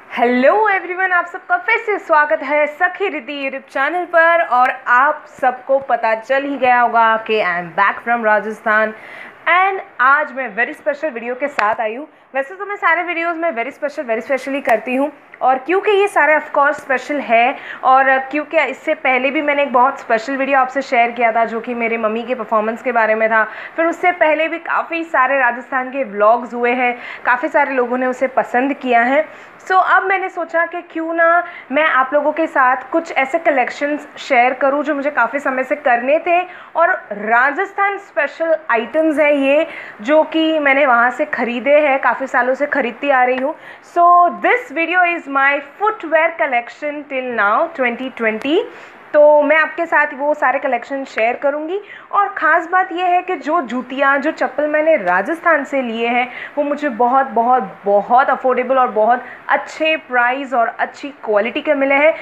Hello everyone, आप सबका फिर से स्वागत है सखी रिद्धि यूट्यूब चैनल पर। और आप सबको पता चल ही गया होगा कि I am back from Rajasthan and आज मैं वेरी स्पेशल वीडियो के साथ आई हूँ। वैसे तो मैं सारे वीडियोस में वेरी स्पेशली करती हूँ, और क्योंकि ये सारे ऑफ कोर्स स्पेशल है, और क्योंकि इससे पहले भी मैंने एक बहुत स्पेशल वीडियो आपसे शेयर किया था जो कि मेरे मम्मी के परफॉर्मेंस के बारे में था। फिर उससे पहले भी काफ़ी सारे राजस्थान के व्लॉग्स हुए हैं, काफ़ी सारे लोगों ने उसे पसंद किया है। सो अब मैंने सोचा कि क्यों ना मैं आप लोगों के साथ कुछ ऐसे कलेक्शंस शेयर करूं जो मुझे काफ़ी समय से करने थे, और राजस्थान स्पेशल आइटम्स है ये जो कि मैंने वहाँ से ख़रीदे हैं, काफ़ी सालों से ख़रीदती आ रही हूँ। So this video is my footwear collection till now 2020। तो मैं आपके साथ वो सारे कलेक्शन शेयर करूंगी। और ख़ास बात यह है कि जो जूतियाँ जो चप्पल मैंने राजस्थान से लिए हैं वो मुझे बहुत बहुत बहुत अफोर्डेबल और बहुत अच्छे प्राइस और अच्छी क्वालिटी के मिले हैं।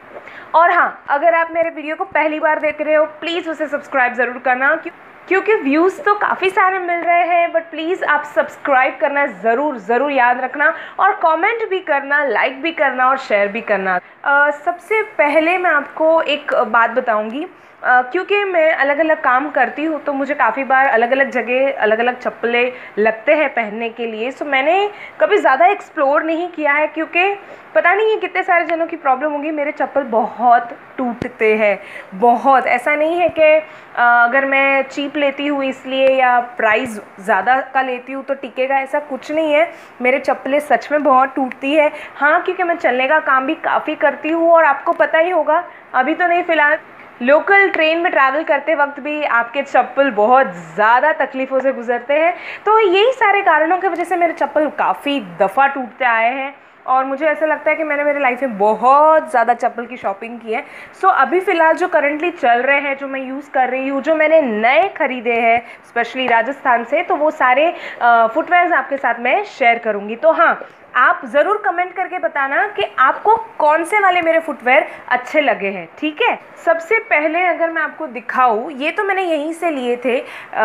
और हाँ, अगर आप मेरे वीडियो को पहली बार देख रहे हो प्लीज़ उसे सब्सक्राइब ज़रूर करना, क्योंकि व्यूज़ तो काफ़ी सारे मिल रहे हैं, बट प्लीज़ आप सब्सक्राइब करना ज़रूर याद रखना, और कमेंट भी करना, लाइक भी करना और शेयर भी करना। सबसे पहले मैं आपको एक बात बताऊंगी। क्योंकि मैं अलग अलग काम करती हूँ तो मुझे काफ़ी बार अलग अलग जगह अलग अलग चप्पलें लगते हैं पहनने के लिए। सो मैंने कभी ज़्यादा एक्सप्लोर नहीं किया है, क्योंकि पता नहीं है कितने सारे जनों की प्रॉब्लम होगी, मेरे चप्पल बहुत टूटते हैं। बहुत, ऐसा नहीं है कि अगर मैं चीप लेती हूँ इसलिए या प्राइस ज़्यादा का लेती हूँ तो टिकेगा, ऐसा कुछ नहीं है। मेरे चप्पलें सच में बहुत टूटती है। हाँ, क्योंकि मैं चलने का काम भी काफ़ी करती हूँ, और आपको पता ही होगा, अभी तो नहीं फ़िलहाल, लोकल ट्रेन में ट्रैवल करते वक्त भी आपके चप्पल बहुत ज़्यादा तकलीफ़ों से गुजरते हैं। तो यही सारे कारणों की वजह से मेरे चप्पल काफ़ी दफ़ा टूटते आए हैं, और मुझे ऐसा लगता है कि मैंने मेरे लाइफ में बहुत ज़्यादा चप्पल की शॉपिंग की है। सो अभी फ़िलहाल जो करंटली चल रहे हैं, जो मैं यूज़ कर रही हूँ, जो मैंने नए ख़रीदे हैं स्पेशली राजस्थान से, तो वो सारे फुटवेयर्स आपके साथ मैं शेयर करूँगी। तो हाँ, आप ज़रूर कमेंट करके बताना कि आपको कौन से वाले मेरे फुटवेयर अच्छे लगे हैं, ठीक है। सबसे पहले अगर मैं आपको दिखाऊं, ये तो मैंने यहीं से लिए थे,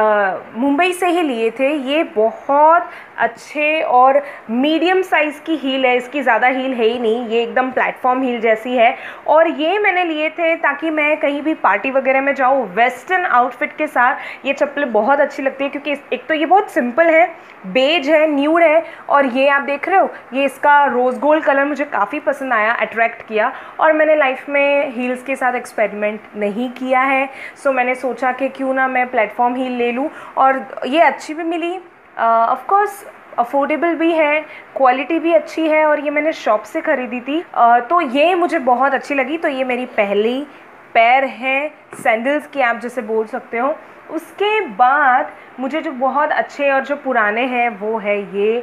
मुंबई से ही लिए थे। ये बहुत अच्छे और मीडियम साइज़ की हील है, इसकी ज़्यादा हील है ही नहीं, ये एकदम प्लेटफॉर्म हील जैसी है। और ये मैंने लिए थे ताकि मैं कहीं भी पार्टी वगैरह में जाऊँ वेस्टर्न आउटफिट के साथ ये चप्पलें बहुत अच्छी लगती है, क्योंकि एक तो ये बहुत सिंपल है, बेज है, न्यूड है, और ये आप देख रहे हो, ये इसका रोज़ गोल्ड कलर मुझे काफ़ी पसंद आया, अट्रैक्ट किया। और मैंने लाइफ में हील्स के साथ एक्सपेरिमेंट नहीं किया है, सो मैंने सोचा कि क्यों ना मैं प्लेटफॉर्म हील ले लूँ, और ये अच्छी भी मिली, ऑफ कोर्स अफोर्डेबल भी है, क्वालिटी भी अच्छी है, और ये मैंने शॉप से ख़रीदी थी। तो ये मुझे बहुत अच्छी लगी। तो ये मेरी पहली पैर है सैंडल्स की, आप जैसे बोल सकते हो। उसके बाद मुझे जो बहुत अच्छे और जो पुराने हैं वो है ये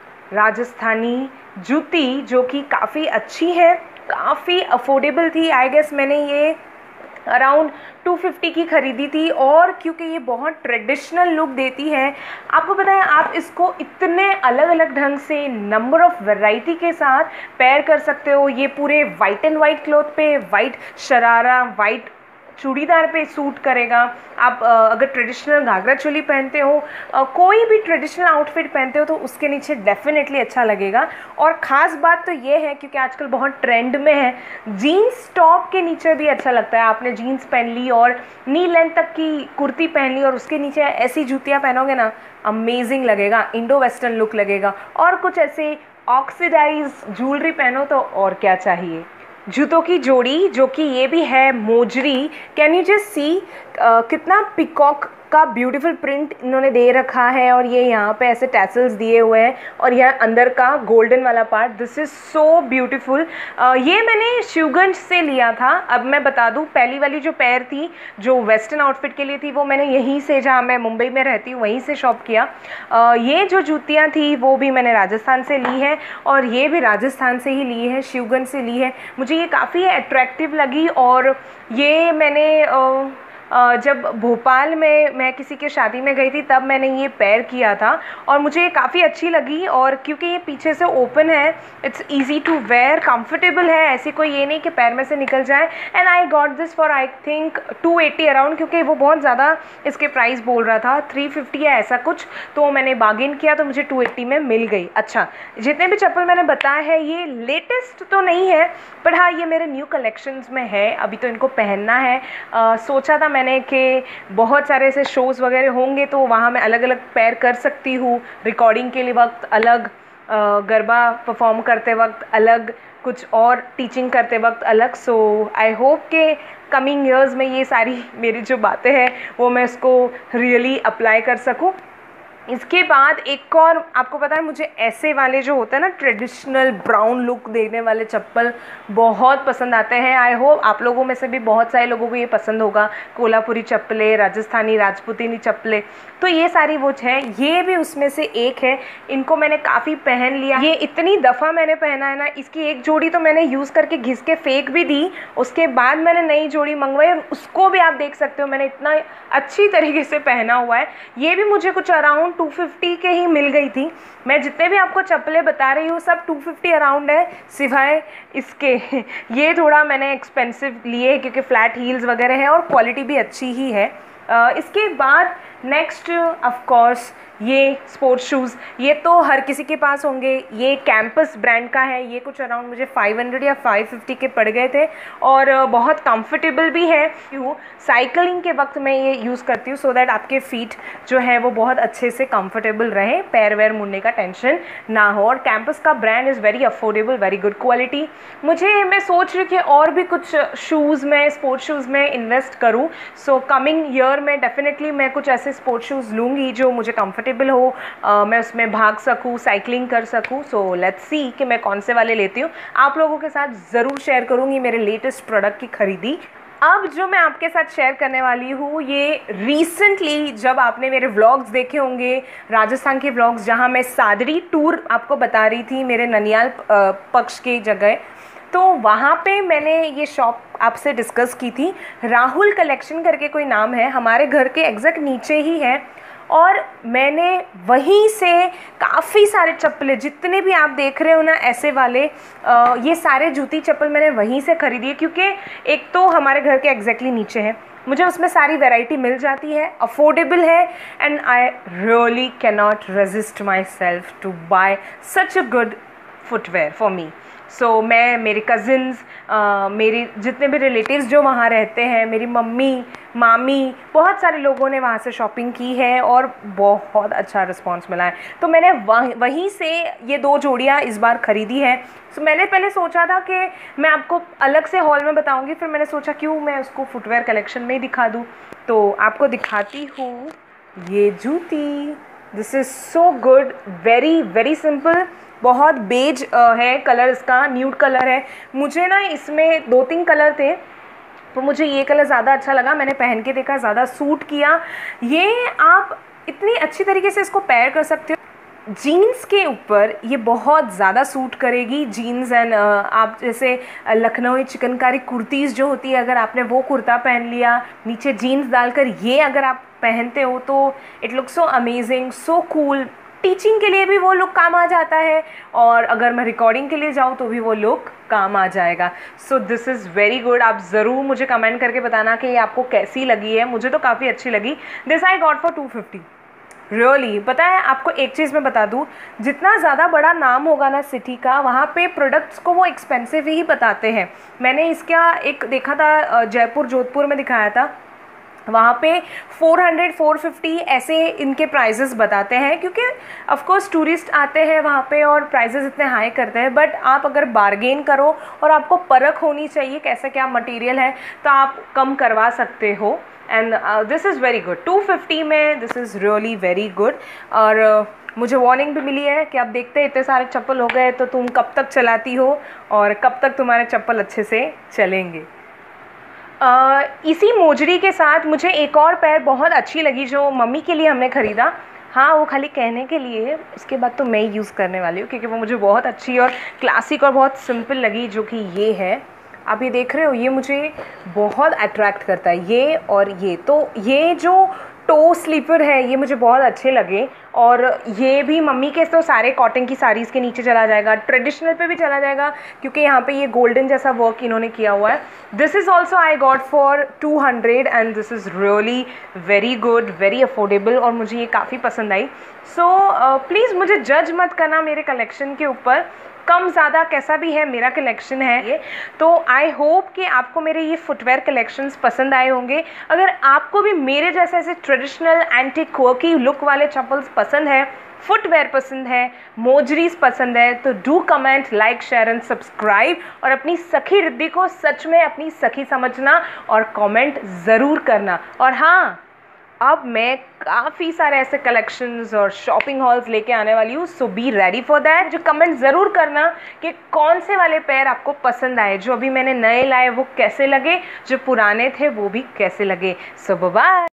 राजस्थानी जूती, जो कि काफ़ी अच्छी है, काफ़ी अफोर्डेबल थी। आई गेस मैंने ये अराउंड 250 की ख़रीदी थी, और क्योंकि ये बहुत ट्रेडिशनल लुक देती है, आपको पता है आप इसको इतने अलग अलग ढंग से नंबर ऑफ़ वैरायटी के साथ पेयर कर सकते हो। ये पूरे वाइट एंड वाइट क्लॉथ पे, वाइट शरारा, वाइट चूड़ीदार पे सूट करेगा। आप अगर ट्रेडिशनल घाघरा चोली पहनते हो, कोई भी ट्रेडिशनल आउटफिट पहनते हो, तो उसके नीचे डेफिनेटली अच्छा लगेगा। और ख़ास बात तो ये है, क्योंकि आजकल बहुत ट्रेंड में है, जीन्स टॉप के नीचे भी अच्छा लगता है। आपने जीन्स पहन ली और नी लेंथ तक की कुर्ती पहन ली, और उसके नीचे ऐसी जूतियाँ पहनोगे ना, अमेजिंग लगेगा, इंडो वेस्टर्न लुक लगेगा। और कुछ ऐसे ऑक्सीडाइज ज्वेलरी पहनो तो और क्या चाहिए। जूतों की जोड़ी, जो कि ये भी है mojari, can you just see कितना पिकॉक का ब्यूटीफुल प्रिंट इन्होंने दे रखा है, और ये यहाँ पे ऐसे टैसल्स दिए हुए हैं, और यह अंदर का गोल्डन वाला part, this is so beautiful. ये मैंने शिवगंज से लिया था। अब मैं बता दूँ, पहली वाली जो पैर थी जो वेस्टर्न आउटफिट के लिए थी, वो मैंने यहीं से, जहाँ मैं मुंबई में रहती हूँ, वहीं से शॉप किया। ये जो जूतियाँ थी वो भी मैंने राजस्थान से ली है, और ये भी राजस्थान से ही ली है, शिवगंज से ली है। मुझे ये काफ़ी अट्रैक्टिव लगी, और ये मैंने जब भोपाल में मैं किसी के शादी में गई थी तब मैंने ये पेयर किया था और मुझे ये काफ़ी अच्छी लगी। और क्योंकि ये पीछे से ओपन है, it's easy to wear, comfortable है, ऐसी कोई ये नहीं कि पैर में से निकल जाए। And I got this for I think 280 around, क्योंकि वो बहुत ज़्यादा इसके प्राइस बोल रहा था, 350 या ऐसा कुछ, तो मैंने बार्गेन किया तो मुझे 280 में मिल गई। अच्छा, जितने भी चप्पल मैंने बताया है ये लेटेस्ट तो नहीं है, पर हाँ ये मेरे न्यू कलेक्शंस में है, अभी तो इनको पहनना है। सोचा था मैंने कि बहुत सारे ऐसे शोज़ वगैरह होंगे तो वहाँ मैं अलग अलग पेयर कर सकती हूँ, रिकॉर्डिंग के लिए वक्त अलग, गरबा परफॉर्म करते वक्त अलग, कुछ और टीचिंग करते वक्त अलग। सो आई होप कि कमिंग ईयर्स में ये सारी मेरी जो बातें हैं वो मैं इसको रियली अप्लाई कर सकूँ। इसके बाद एक और, आपको पता है मुझे ऐसे वाले जो होते हैं ना ट्रेडिशनल ब्राउन लुक देने वाले चप्पल बहुत पसंद आते हैं। आई होप आप लोगों में से भी बहुत सारे लोगों को ये पसंद होगा, कोल्हापुरी चप्पलें, राजस्थानी राजपूतानी चप्पलें, तो ये सारी वो हैं, ये भी उसमें से एक है। इनको मैंने काफ़ी पहन लिया, ये इतनी दफ़ा मैंने पहना है ना, इसकी एक जोड़ी तो मैंने यूज़ करके घिस के फेंक भी दी, उसके बाद मैंने नई जोड़ी मंगवाई और उसको भी आप देख सकते हो मैंने इतना अच्छी तरीके से पहना हुआ है। ये भी मुझे कुछ अराउंड 250 के ही मिल गई थी। मैं जितने भी आपको चप्पलें बता रही हूँ सब 250 अराउंड है, सिवाय इसके ये थोड़ा मैंने एक्सपेंसिव लिए क्योंकि फ्लैट हील्स वगैरह है और क्वालिटी भी अच्छी ही है। इसके बाद नेक्स्ट ऑफ कोर्स ये स्पोर्ट्स शूज़, ये तो हर किसी के पास होंगे। ये कैंपस ब्रांड का है, ये कुछ अराउंड मुझे 500 या 550 के पड़ गए थे और बहुत कंफर्टेबल भी है। साइकिलिंग के वक्त मैं ये यूज़ करती हूँ सो दैट आपके फीट जो है वो बहुत अच्छे से कंफर्टेबल रहे, पैर वैर मुड़ने का टेंशन ना हो। और कैंपस का brand is very affordable, very good quality. मैं सोच रही कि और भी कुछ शूज़ में, स्पोर्ट्स शूज़ में इन्वेस्ट करूँ। सो कमिंग ईयर में डेफिनेटली मैं कुछ ऐसे स्पोर्ट्स शूज़ लूँगी जो मुझे कंफर्टेबल हो, मैं उसमें भाग सकूँ, साइकिलिंग कर सकूँ। सो लेट्स सी कि मैं कौन से वाले लेती हूँ। आप लोगों के साथ ज़रूर शेयर करूँगी मेरे लेटेस्ट प्रोडक्ट की खरीदी। अब जो मैं आपके साथ शेयर करने वाली हूँ ये रिसेंटली, जब आपने मेरे व्लॉग्स देखे होंगे, राजस्थान के व्लॉग्स जहाँ मैं सादरी टूर आपको बता रही थी मेरे ननियाल पक्ष की जगह, तो वहाँ पे मैंने ये शॉप आपसे डिस्कस की थी। राहुल कलेक्शन करके कोई नाम है, हमारे घर के एग्जैक्ट नीचे ही है। और मैंने वहीं से काफ़ी सारे चप्पलें, जितने भी आप देख रहे हो ना ऐसे वाले, ये सारे जूती चप्पल मैंने वहीं से ख़रीदी है, क्योंकि एक तो हमारे घर के एग्जैक्टली नीचे है, मुझे उसमें सारी वैरायटी मिल जाती है, अफोर्डेबल है, and I really can not resist myself to buy such a good footwear for me. So मैं, मेरे कज़िन्स, मेरे जितने भी रिलेटिव्स जो वहाँ रहते हैं, मेरी मम्मी, मामी, बहुत सारे लोगों ने वहाँ से शॉपिंग की है और बहुत अच्छा रिस्पांस मिला है। तो मैंने वहीं से ये 2 जोड़ियाँ इस बार ख़रीदी है। सो मैंने पहले सोचा था कि मैं आपको अलग से हॉल में बताऊँगी, फिर मैंने सोचा क्यों मैं उसको फुटवेयर कलेक्शन में ही दिखा दूँ। तो आपको दिखाती हूँ ये जूती। This is so good, very very simple, बहुत बेज है कलर, इसका न्यूड कलर है। मुझे ना इसमें 2-3 कलर थे तो मुझे ये कलर ज़्यादा अच्छा लगा, मैंने पहन के देखा, ज़्यादा सूट किया। ये आप इतनी अच्छी तरीके से इसको पेयर कर सकते हो जीन्स के ऊपर, ये बहुत ज़्यादा सूट करेगी। जीन्स एंड आप जैसे लखनऊ चिकनकारी कुर्तीज़ जो होती है, अगर आपने वो कुर्ता पहन लिया, नीचे जीन्स डालकर ये अगर आप पहनते हो तो it looks so amazing, so cool. Teaching के लिए भी वो लुक काम आ जाता है और अगर मैं रिकॉर्डिंग के लिए जाऊँ तो भी वो लुक काम आ जाएगा। So this is very good. आप ज़रूर मुझे कमेंट करके बताना कि ये आपको कैसी लगी है। मुझे तो काफ़ी अच्छी लगी। This I got for 250 really. पता है आपको एक चीज़ मैं बता दूँ, जितना ज़्यादा बड़ा नाम होगा ना सिटी का, वहाँ पे प्रोडक्ट्स को वो एक्सपेंसिव ही बताते हैं। मैंने इसका एक देखा था, जयपुर जोधपुर में दिखाया था, वहाँ पे 400-450 ऐसे इनके प्राइजेस बताते हैं, क्योंकि ऑफ कोर्स टूरिस्ट आते हैं वहाँ पे और प्राइजेस इतने हाई करते हैं। बट आप अगर बार्गेन करो और आपको परख होनी चाहिए कैसा क्या मटेरियल है, तो आप कम करवा सकते हो। And this is very good, 250 में this is really very good. और मुझे वार्निंग भी मिली है कि अब देखते हैं इतने सारे चप्पल हो गए तो तुम कब तक चलाती हो और कब तक तुम्हारे चप्पल अच्छे से चलेंगे। इसी मोजरी के साथ मुझे एक और पैर बहुत अच्छी लगी जो मम्मी के लिए हमने ख़रीदा। हाँ, वो खाली कहने के लिए, उसके बाद तो मैं ही यूज़ करने वाली हूँ, क्योंकि वो मुझे बहुत अच्छी और क्लासिक और बहुत सिंपल लगी, जो कि ये है। आप ये देख रहे हो, ये मुझे बहुत अट्रैक्ट करता है, ये और ये। तो ये जो टो स्लीपर है ये मुझे बहुत अच्छे लगे, और ये भी मम्मी के तो सारे कॉटन की साड़ीज़ के नीचे चला जाएगा, ट्रेडिशनल पे भी चला जाएगा, क्योंकि यहाँ पे ये गोल्डन जैसा वर्क इन्होंने किया हुआ है। This is also I got for 200 and this is really very good, very affordable, और मुझे ये काफ़ी पसंद आई। सो प्लीज़ मुझे जज मत करना मेरे कलेक्शन के ऊपर, कम ज़्यादा कैसा भी है मेरा कलेक्शन है ये। तो आई होप कि आपको मेरे ये फुटवेयर कलेक्शंस पसंद आए होंगे। अगर आपको भी मेरे जैसे ऐसे ट्रेडिशनल एंटी क्वर्की लुक वाले चप्पल्स पसंद है, फुटवेयर पसंद है, मोजरीज पसंद है, तो do comment, like, share and subscribe, और अपनी सखी रिद्धि को सच में अपनी सखी समझना और कमेंट ज़रूर करना। और हाँ, अब मैं काफ़ी सारे ऐसे कलेक्शंस और शॉपिंग हॉल्स लेके आने वाली हूँ, so be ready for that. जो कमेंट ज़रूर करना कि कौन से वाले पेयर आपको पसंद आए, जो अभी मैंने नए लाए वो कैसे लगे, जो पुराने थे वो भी कैसे लगे। So bye.